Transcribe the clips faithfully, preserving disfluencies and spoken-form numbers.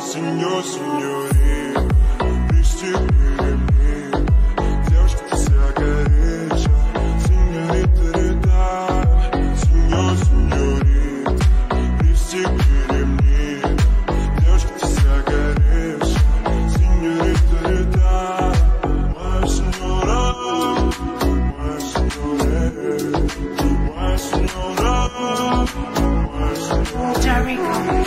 Сеньор, сеньори, пристегни ремни. Девушка, ты вся горячая, сеньорита Рита. Сеньор, сеньори, пристегни ремни. Девушка, ты вся горячая, сеньорита Рита. Моя сеньора, моя сеньора, моя сеньора, моя сеньора.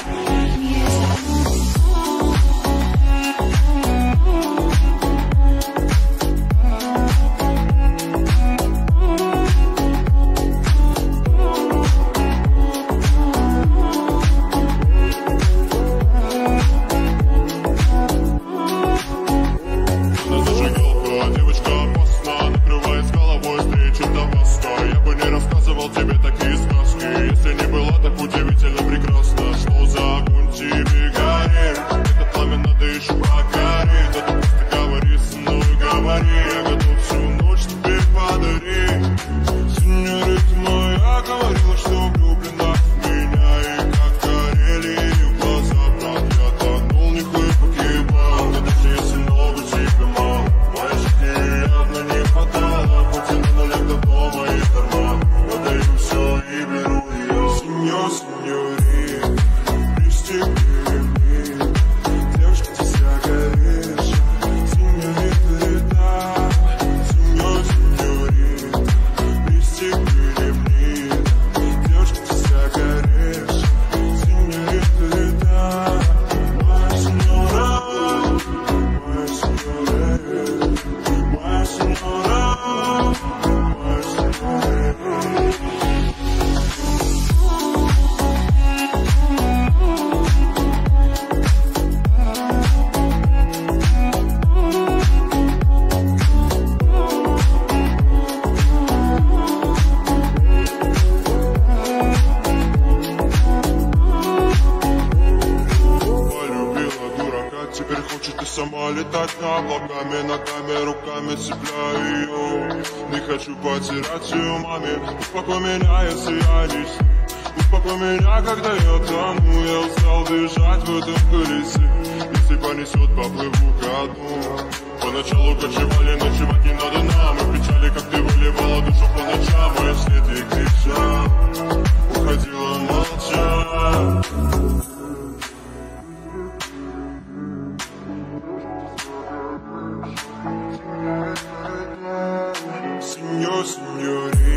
Теперь хочет и сама летать на облаками, ногами, руками цепляю ее. Не хочу потерять ее маме. Успокой меня, если я не сну. Успокой меня, когда я тону. Я устал бежать в этом колесе. Если понесет, поплыву ко дну. Поначалу кочевали, ночевать не надо нам. И печали, как ты выливала душу по ночам. А если ты кричал, уходила молча. Сеньор, сеньори.